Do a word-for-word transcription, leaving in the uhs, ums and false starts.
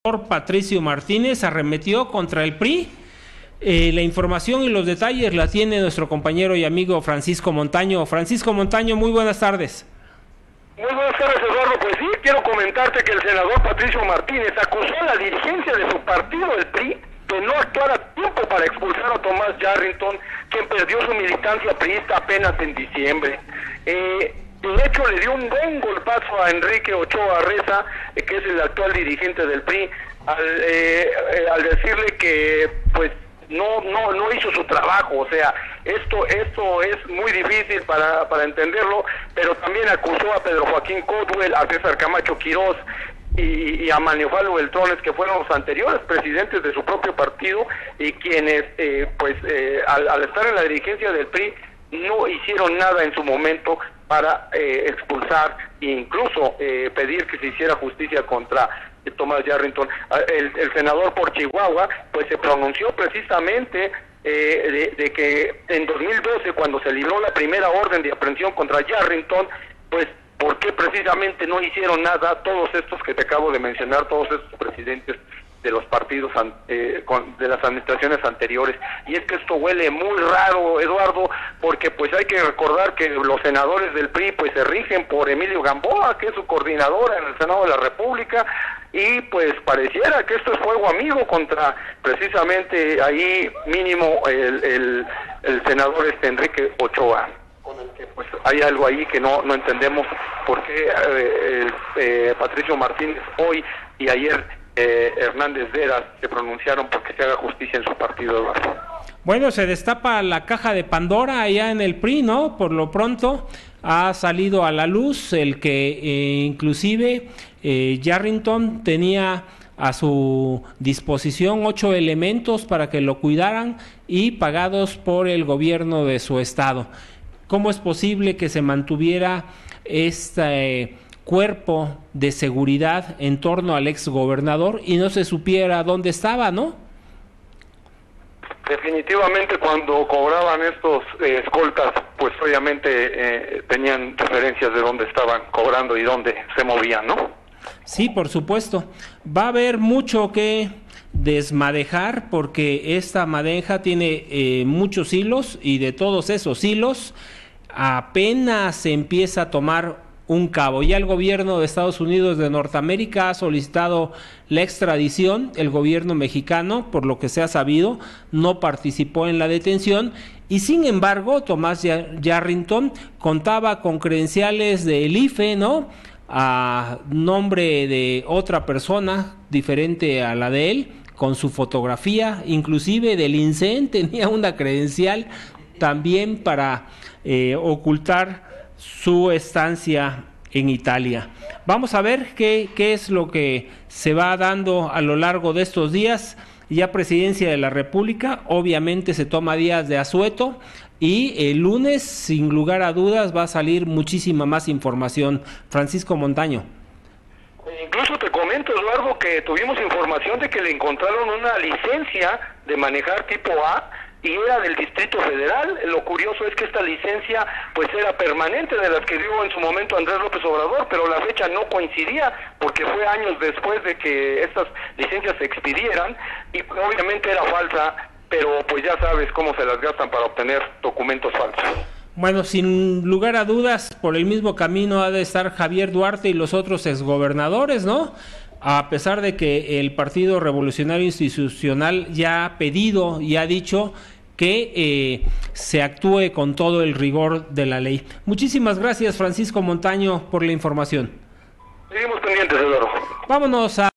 Patricio Martínez arremetió contra el P R I. Eh, la información y los detalles la tiene nuestro compañero y amigo Francisco Montaño. Francisco Montaño, muy buenas tardes. Muy buenas tardes, Eduardo. Pues sí, quiero comentarte que el senador Patricio Martínez acusó a la dirigencia de su partido, el P R I, de no actuar a tiempo para expulsar a Tomás Yarrington, quien perdió su militancia priista apenas en diciembre. Eh, de hecho, le dio un buen golpazo a Enrique Ochoa Reza, eh, que es el actual dirigente del P R I, al, eh, eh, al decirle que, pues, no no no hizo su trabajo. O sea, esto esto es muy difícil para para entenderlo, pero también acusó a Pedro Joaquín Codwell, a César Camacho Quirós y, y a Maniofalo Beltrones, que fueron los anteriores presidentes de su propio partido y quienes eh, pues eh, al, al estar en la dirigencia del P R I no hicieron nada en su momento para eh, expulsar e incluso eh, pedir que se hiciera justicia contra Tomás Yarrington. El, el senador por Chihuahua pues se pronunció precisamente eh, de, de que en dos mil doce, cuando se libró la primera orden de aprehensión contra Yarrington, pues ¿por qué precisamente no hicieron nada todos estos que te acabo de mencionar, todos estos presidentes de los partidos eh, con, de las administraciones anteriores? Y es que esto huele muy raro, Eduardo, porque pues hay que recordar que los senadores del P R I pues se rigen por Emilio Gamboa, que es su coordinadora en el Senado de la República, y pues pareciera que esto es fuego amigo contra precisamente ahí mínimo el, el, el senador este Enrique Ochoa, con el que pues hay algo ahí que no no entendemos por qué eh, el, eh, Patricio Martínez hoy y ayer eh, Hernández Veras se pronunciaron porque se haga justicia en su partido, Eduardo. Bueno, se destapa la caja de Pandora allá en el P R I, ¿no? Por lo pronto ha salido a la luz el que eh, inclusive eh, Yarrington tenía a su disposición ocho elementos para que lo cuidaran y pagados por el gobierno de su estado. ¿Cómo es posible que se mantuviera este eh, cuerpo de seguridad en torno al exgobernador y no se supiera dónde estaba, no? Definitivamente cuando cobraban estos eh, escoltas, pues obviamente eh, tenían referencias de dónde estaban cobrando y dónde se movían, ¿no? Sí, por supuesto. Va a haber mucho que desmadejar porque esta madeja tiene eh, muchos hilos y de todos esos hilos apenas se empieza a tomar un cabo. Ya el gobierno de Estados Unidos de Norteamérica ha solicitado la extradición. El gobierno mexicano, por lo que se ha sabido, no participó en la detención y sin embargo Tomás Yarrington contaba con credenciales del I F E, ¿no?, a nombre de otra persona diferente a la de él, con su fotografía, inclusive del I N S E E tenía una credencial también para eh, ocultar su estancia en Italia. Vamos a ver qué, qué es lo que se va dando a lo largo de estos días. Ya Presidencia de la República, obviamente se toma días de asueto y el lunes, sin lugar a dudas, va a salir muchísima más información. Francisco Montaño. Incluso te comento, Eduardo, que tuvimos información de que le encontraron una licencia de manejar tipo A y era del Distrito Federal. Lo curioso es que esta licencia pues era permanente, de las que dio en su momento Andrés López Obrador, pero la fecha no coincidía porque fue años después de que estas licencias se expidieran y obviamente era falsa, pero pues ya sabes cómo se las gastan para obtener documentos falsos. Bueno, sin lugar a dudas, por el mismo camino ha de estar Javier Duarte y los otros exgobernadores, ¿no? A pesar de que el Partido Revolucionario Institucional ya ha pedido y ha dicho que eh, se actúe con todo el rigor de la ley. Muchísimas gracias, Francisco Montaño, por la información. Seguimos pendientes, Eduardo. Vámonos a